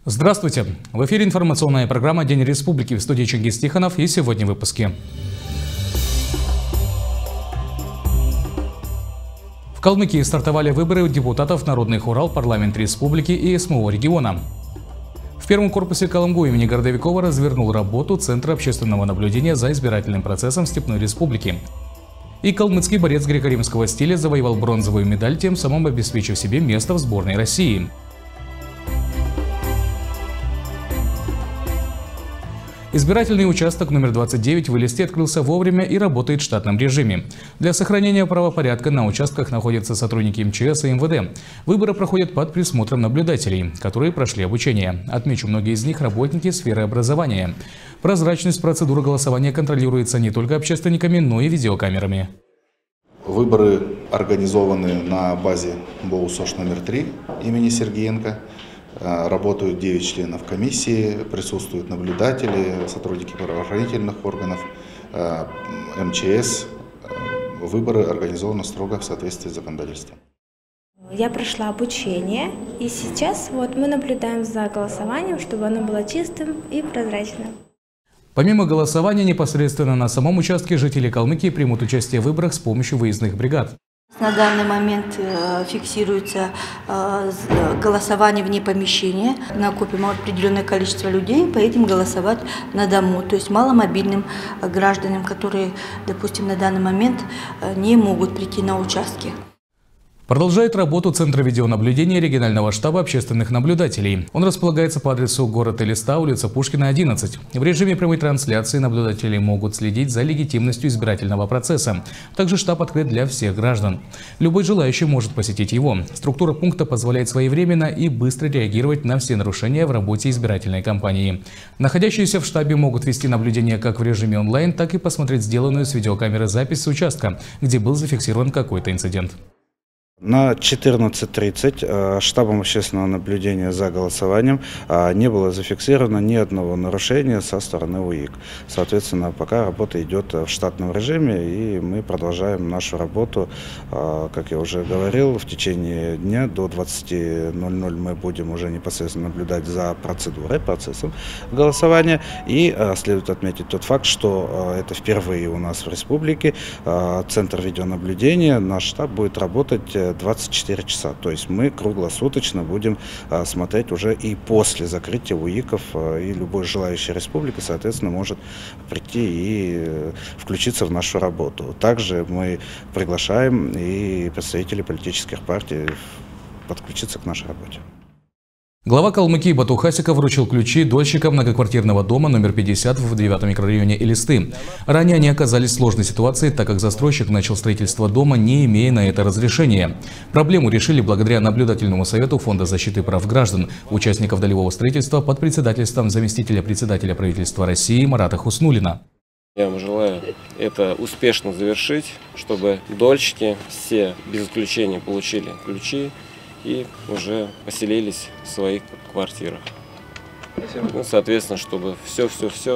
Здравствуйте! В эфире информационная программа «День Республики», в студии Чингис Тихонов, и сегодня в выпуске. В Калмыкии стартовали выборы депутатов Народных Урал, парламент республики и СМО региона. В первом корпусе КЛМГУ имени Городовикова развернул работу Центра общественного наблюдения за избирательным процессом Степной Республики. И калмыцкий борец греко-римского стиля завоевал бронзовую медаль, тем самым обеспечив себе место в сборной России. Избирательный участок номер 29 в Элисте открылся вовремя и работает в штатном режиме. Для сохранения правопорядка на участках находятся сотрудники МЧС и МВД. Выборы проходят под присмотром наблюдателей, которые прошли обучение. Отмечу, многие из них работники сферы образования. Прозрачность процедуры голосования контролируется не только общественниками, но и видеокамерами. Выборы организованы на базе БОУ-СОЖ номер 3 имени Сергеенко. Работают 9 членов комиссии, присутствуют наблюдатели, сотрудники правоохранительных органов, МЧС. Выборы организованы строго в соответствии с законодательством. Я прошла обучение, и сейчас мы наблюдаем за голосованием, чтобы оно было чистым и прозрачным. Помимо голосования, непосредственно на самом участке жители Калмыкии примут участие в выборах с помощью выездных бригад. На данный момент фиксируется голосование вне помещения. Накопим определенное количество людей, поедем голосовать на дому, то есть маломобильным гражданам, которые, допустим, на данный момент не могут прийти на участки. Продолжает работу Центра видеонаблюдения регионального штаба общественных наблюдателей. Он располагается по адресу город Элиста, улица Пушкина, 11. В режиме прямой трансляции наблюдатели могут следить за легитимностью избирательного процесса. Также штаб открыт для всех граждан. Любой желающий может посетить его. Структура пункта позволяет своевременно и быстро реагировать на все нарушения в работе избирательной кампании. Находящиеся в штабе могут вести наблюдение как в режиме онлайн, так и посмотреть сделанную с видеокамеры запись с участка, где был зафиксирован какой-то инцидент. На 14:30 штабом общественного наблюдения за голосованием не было зафиксировано ни одного нарушения со стороны УИК. Соответственно, пока работа идет в штатном режиме, и мы продолжаем нашу работу. Как я уже говорил, в течение дня до 20:00 мы будем уже непосредственно наблюдать за процессом голосования. И следует отметить тот факт, что это впервые у нас в республике Центр видеонаблюдения, наш штаб будет работать 24 часа. То есть мы круглосуточно будем смотреть уже и после закрытия УИКов, и любой желающий республики, соответственно, может прийти и включиться в нашу работу. Также мы приглашаем и представителей политических партий подключиться к нашей работе. Глава Калмыкии Бату Хасиков вручил ключи дольщикам многоквартирного дома номер 50 в 9-м микрорайоне Элисты. Ранее они оказались в сложной ситуации, так как застройщик начал строительство дома, не имея на это разрешения. Проблему решили благодаря наблюдательному совету Фонда защиты прав граждан, участников долевого строительства под председательством заместителя председателя правительства России Марата Хуснуллина. Я вам желаю это успешно завершить, чтобы дольщики все без исключения получили ключи и уже поселились в своих квартирах. Ну, соответственно, чтобы все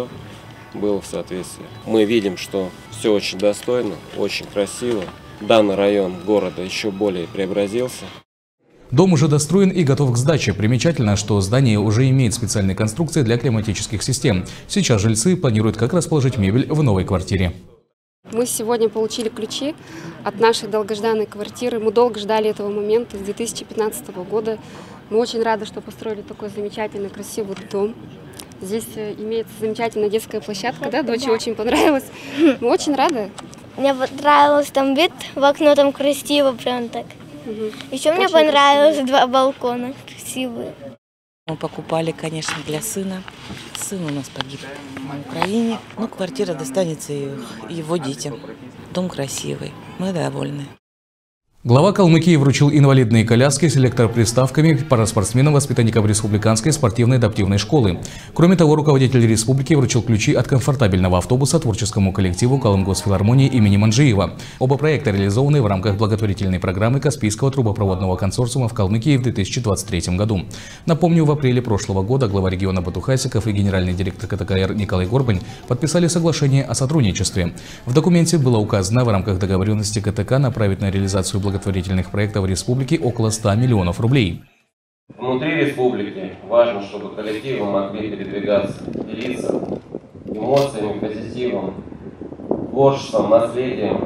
было в соответствии. Мы видим, что все очень достойно, очень красиво. Данный район города еще более преобразился. Дом уже достроен и готов к сдаче. Примечательно, что здание уже имеет специальные конструкции для климатических систем. Сейчас жильцы планируют, как расположить мебель в новой квартире. Мы сегодня получили ключи от нашей долгожданной квартиры. Мы долго ждали этого момента, с 2015 года. Мы очень рады, что построили такой замечательный, красивый дом. Здесь имеется замечательная детская площадка, да, дочь очень понравилась. Мы очень рады. Мне понравилось там вид в окно, там красиво прям так. Еще мне понравилось красиво. 2 балкона красивые. Мы покупали, конечно, для сына. Сын у нас погиб на Украине. Но квартира достанется его детям. Дом красивый. Мы довольны. Глава Калмыкии вручил инвалидные коляски с электроприставками параспортсменам, воспитанникам Республиканской спортивной адаптивной школы. Кроме того, руководитель республики вручил ключи от комфортабельного автобуса творческому коллективу Калмгосфилармонии имени Манджиева. Оба проекта реализованы в рамках благотворительной программы Каспийского трубопроводного консорциума в Калмыкии в 2023 году. Напомню, в апреле прошлого года глава региона Бату Хасиков и генеральный директор КТКР Николай Горбань подписали соглашение о сотрудничестве. В документе было указано в рамках договоренности КТК направить на реализацию благотворительных проектов республики около 100 миллионов рублей. Внутри республики важно, чтобы коллективы могли передвигаться, делиться эмоциями, позитивом, творчеством, наследием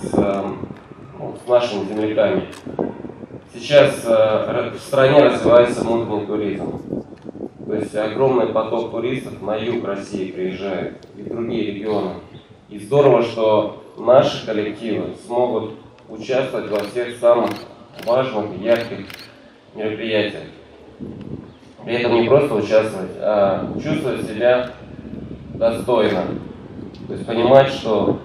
с нашими земляками. Сейчас в стране развивается внутренний туризм. То есть огромный поток туристов на юг России приезжает и в другие регионы. И здорово, что наши коллективы смогут участвовать во всех самых важных и ярких мероприятиях. При этом не просто участвовать, а чувствовать себя достойно. То есть понимать, что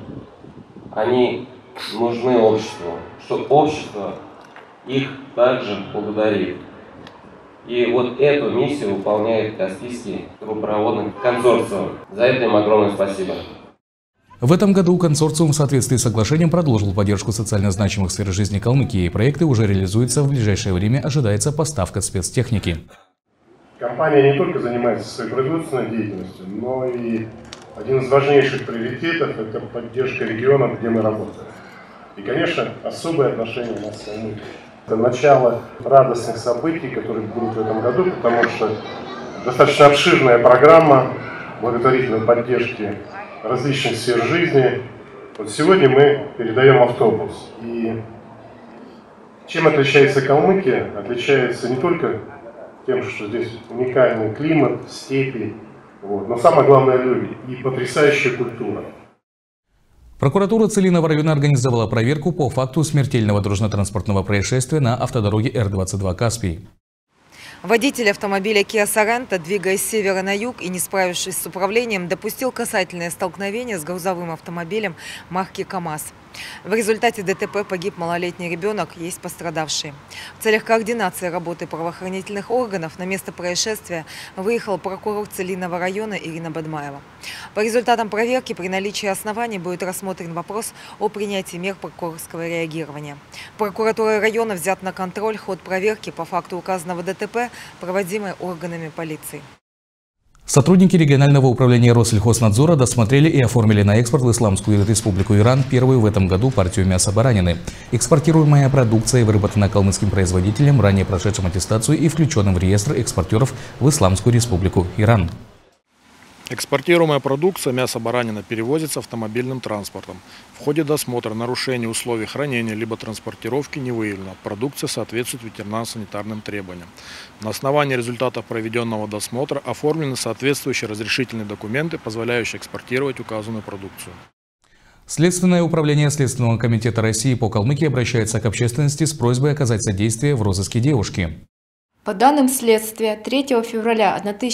они нужны обществу, что общество их также благодарит. И вот эту миссию выполняет Каспийский трубопроводный консорциум. За это им огромное спасибо. В этом году консорциум в соответствии с соглашением продолжил поддержку социально значимых сфер жизни Калмыкии. Проекты уже реализуются, в ближайшее время ожидается поставка спецтехники. Компания не только занимается своей производственной деятельностью, но и один из важнейших приоритетов – это поддержка регионов, где мы работаем. И, конечно, особое отношение у нас к Калмыкии. Это начало радостных событий, которые будут в этом году, потому что достаточно обширная программа благотворительной поддержки различных сфер жизни. Вот сегодня мы передаем автобус. И чем отличается Калмыкия? Отличается не только тем, что здесь уникальный климат, степи, но самое главное люди и потрясающая культура. Прокуратура Целинного района организовала проверку по факту смертельного дорожно-транспортного происшествия на автодороге Р-22 «Каспий». Водитель автомобиля Kia Sorento, двигаясь с севера на юг и не справившись с управлением, допустил касательное столкновение с грузовым автомобилем марки КАМАЗ. В результате ДТП погиб малолетний ребенок, есть пострадавшие. В целях координации работы правоохранительных органов на место происшествия выехал прокурор Целинного района Ирина Бадмаева. По результатам проверки при наличии оснований будет рассмотрен вопрос о принятии мер прокурорского реагирования. Прокуратура района взят на контроль ход проверки по факту указанного ДТП, проводимой органами полиции. Сотрудники регионального управления Россельхознадзора досмотрели и оформили на экспорт в Исламскую Республику Иран первую в этом году партию мяса баранины. Экспортируемая продукция выработана калмыцким производителем, ранее прошедшим аттестацию и включенным в реестр экспортеров в Исламскую Республику Иран. Экспортируемая продукция мяса баранина перевозится автомобильным транспортом. В ходе досмотра нарушений условий хранения либо транспортировки не выявлено. Продукция соответствует ветеринарно-санитарным требованиям. На основании результатов проведенного досмотра оформлены соответствующие разрешительные документы, позволяющие экспортировать указанную продукцию. Следственное управление Следственного комитета России по Калмыкии обращается к общественности с просьбой оказать содействие в розыске девушки. По данным следствия, 3 февраля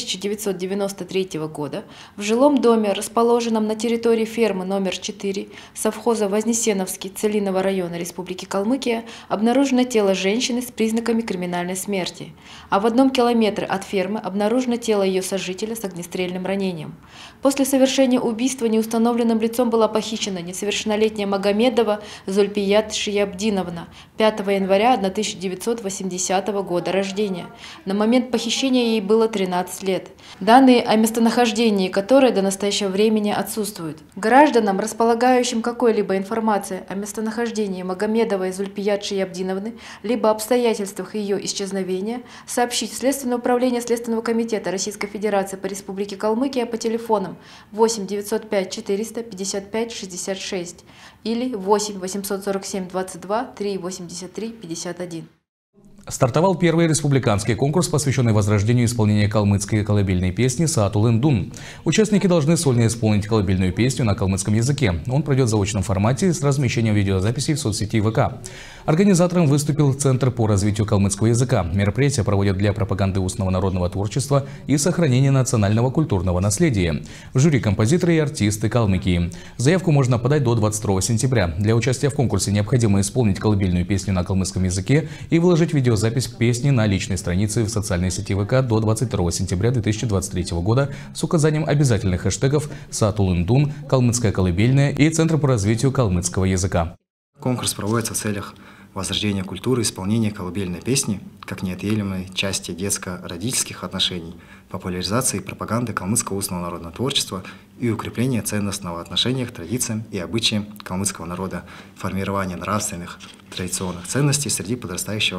1993 года в жилом доме, расположенном на территории фермы номер 4 совхоза Вознесеновский Целинного района Республики Калмыкия, обнаружено тело женщины с признаками криминальной смерти, а в 1 километре от фермы обнаружено тело ее сожителя с огнестрельным ранением. После совершения убийства неустановленным лицом была похищена несовершеннолетняя Магомедова Зульпият Шиябдиновна 5 января 1980 года рождения. На момент похищения ей было 13 лет. Данные о местонахождении которой до настоящего времени отсутствуют. Гражданам, располагающим какой-либо информацией о местонахождении Магомедовой Зульпият Шиябдиновны, либо обстоятельствах ее исчезновения, сообщить в Следственное управление Следственного комитета Российской Федерации по Республике Калмыкия по телефонам 8 905 455 66 или 8 847 22 383 51. Стартовал первый республиканский конкурс, посвященный возрождению исполнения калмыцкой колыбельной песни «Саатулын-Дун». Участники должны сольно исполнить колыбельную песню на калмыцком языке. Он пройдет в заочном формате с размещением видеозаписей в соцсети ВК. Организатором выступил Центр по развитию калмыцкого языка. Мероприятие проводят для пропаганды устного народного творчества и сохранения национального культурного наследия. В жюри композиторы и артисты Калмыкии. Заявку можно подать до 22 сентября. Для участия в конкурсе необходимо исполнить колыбельную песню на калмыцком языке и выложить видеозапись песни на личной странице в социальной сети ВК до 22 сентября 2023 года с указанием обязательных хэштегов «Саатулын-Дун», «Калмыцкая колыбельная» и «Центр по развитию калмыцкого языка». Конкурс проводится в целях возрождения культуры исполнения колыбельной песни как неотъемлемой части детско-родительских отношений, популяризации и пропаганды калмыцкого устного народного творчества и укрепления ценностного отношения к традициям и обычаям калмыцкого народа, формирования нравственных традиционных ценностей среди подрастающего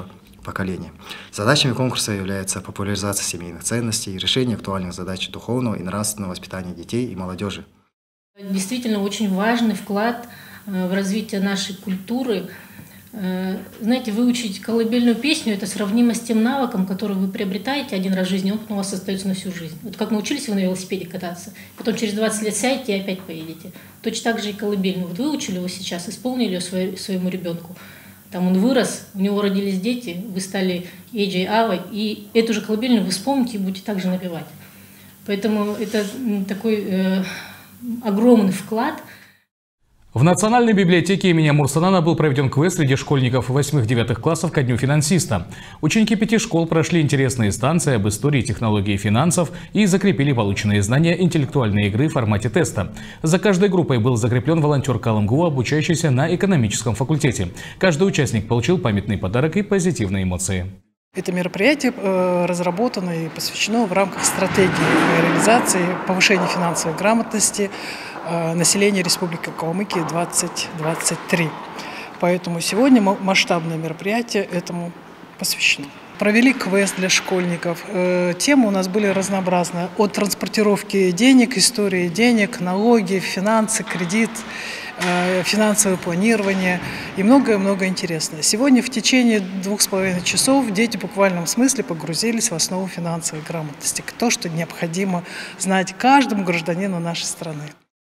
поколения. Задачами конкурса является популяризация семейных ценностей, решение актуальных задач духовного и нравственного воспитания детей и молодежи. Действительно очень важный вклад в развитие нашей культуры. Знаете, выучить колыбельную песню – это сравнимо с тем навыком, который вы приобретаете один раз в жизни, он потом у вас остается на всю жизнь. Вот как научились вы на велосипеде кататься, потом через 20 лет сядете и опять поедете. Точно так же и колыбельную. Вот выучили его сейчас, исполнили ее своему ребенку. Там он вырос, у него родились дети, вы стали Эджей, Авой, и эту же колыбельную вы вспомните и будете также напевать. Поэтому это такой огромный вклад. В Национальной библиотеке имени Мурсанана был проведен квест среди школьников 8-9 классов ко Дню финансиста. Ученики 5 школ прошли интересные станции об истории, технологии финансов и закрепили полученные знания интеллектуальной игры в формате теста. За каждой группой был закреплен волонтер КалМГУ, обучающийся на экономическом факультете. Каждый участник получил памятный подарок и позитивные эмоции. Это мероприятие разработано и посвящено в рамках стратегии реализации повышения финансовой грамотности населения Республики Калмыкия 2023. Поэтому сегодня масштабное мероприятие этому посвящено. Провели квест для школьников. Темы у нас были разнообразные. От транспортировки денег, истории денег, налоги, финансы, кредит, финансовое планирование и многое-многое интересное. Сегодня в течение 2,5 часов дети в буквальном смысле погрузились в основу финансовой грамотности. То, что необходимо знать каждому гражданину нашей страны.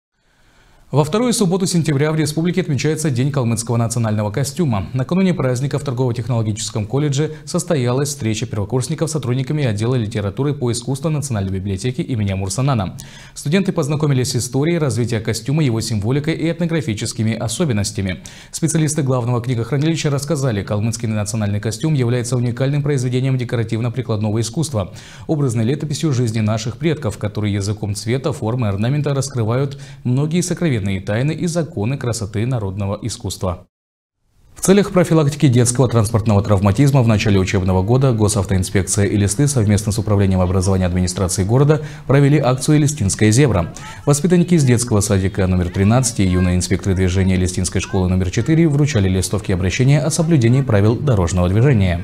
Во вторую субботу сентября в республике отмечается День калмыцкого национального костюма. Накануне праздника в торгово-технологическом колледже состоялась встреча первокурсников с сотрудниками отдела литературы по искусству Национальной библиотеки имени Мурсанана. Студенты познакомились с историей развития костюма, его символикой и этнографическими особенностями. Специалисты главного книгохранилища рассказали, калмыцкий национальный костюм является уникальным произведением декоративно-прикладного искусства, образной летописью жизни наших предков, которые языком цвета, формы, орнамента раскрывают многие сокровенные тайны и законы красоты народного искусства. В целях профилактики детского транспортного травматизма в начале учебного года Госавтоинспекция и Элисты совместно с Управлением образования администрации города провели акцию «Элистинская зебра». Воспитанники из детского садика номер 13 и юные инспекторы движения Элистинской школы номер 4 вручали листовки обращения о соблюдении правил дорожного движения.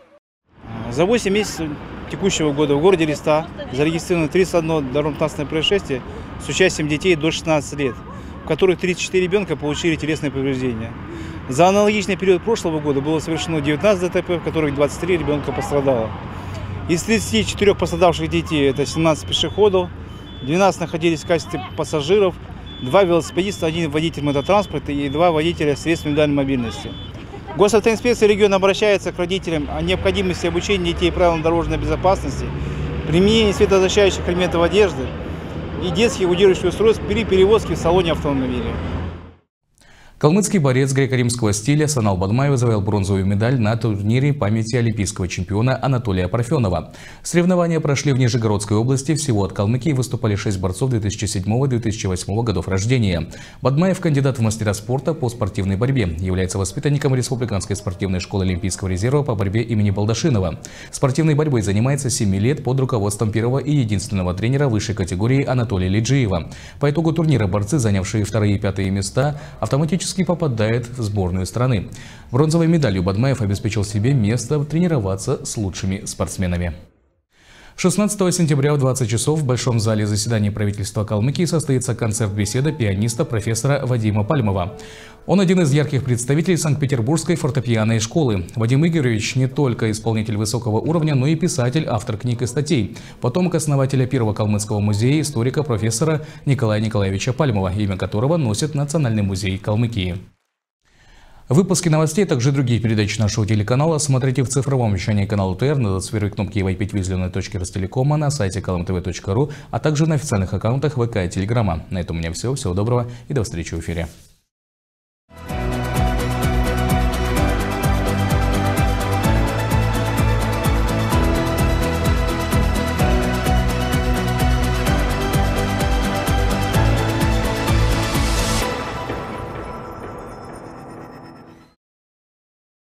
За 8 месяцев текущего года в городе Элиста зарегистрировано 31 дорожно-транспортное происшествие с участием детей до 16 лет, в которых 34 ребенка получили телесные повреждения. За аналогичный период прошлого года было совершено 19 ДТП, в которых 23 ребенка пострадало. Из 34 пострадавших детей это 17 пешеходов, 12 находились в качестве пассажиров, 2 велосипедиста, 1 водитель мототранспорта и 2 водителя средств индивидуальной мобильности. Госавтоинспекция региона обращается к родителям о необходимости обучения детей правилам дорожной безопасности, применения светозащищающих элементов одежды и детских удерживающих устройств при перевозке в салоне автомобиля. Калмыцкий борец греко-римского стиля Санал Бадмаев завоевал бронзовую медаль на турнире памяти олимпийского чемпиона Анатолия Парфенова. Соревнования прошли в Нижегородской области. Всего от Калмыкии выступали 6 борцов 2007-2008 годов рождения. Бадмаев – кандидат в мастера спорта по спортивной борьбе. Является воспитанником Республиканской спортивной школы Олимпийского резерва по борьбе имени Балдашинова. Спортивной борьбой занимается 7 лет под руководством первого и единственного тренера высшей категории Анатолия Лиджиева. По итогу турнира борцы, занявшие 2 и 5 места, автоматически попадает в сборную страны. Бронзовой медалью Бадмаев обеспечил себе место тренироваться с лучшими спортсменами. 16 сентября в 20 часов в Большом зале заседаний правительства Калмыкии состоится концерт-беседа пианиста профессора Вадима Пальмова. Он один из ярких представителей Санкт-Петербургской фортепианной школы. Вадим Игоревич не только исполнитель высокого уровня, но и писатель, автор книг и статей. Потомок основателя первого калмыцкого музея, историка профессора Николая Николаевича Пальмова, имя которого носит Национальный музей Калмыкии. Выпуски новостей, а также другие передачи нашего телеканала смотрите в цифровом вещании канала ТР на 21 кнопке «Вайпить-Визленной точки Ростелекома», на сайте kalmtv.ru, а также на официальных аккаунтах ВК и Телеграма. На этом у меня все. Всего доброго и до встречи в эфире.